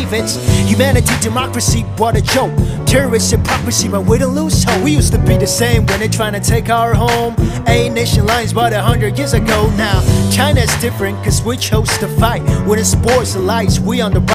believe it's humanity, democracy, what a joke. Terrorist hypocrisy, but we don't lose hope. We used to be the same when they're trying to take our home. A nation lines about 100 years ago now. China's different cause we chose to fight. When it's sports and lights, we on the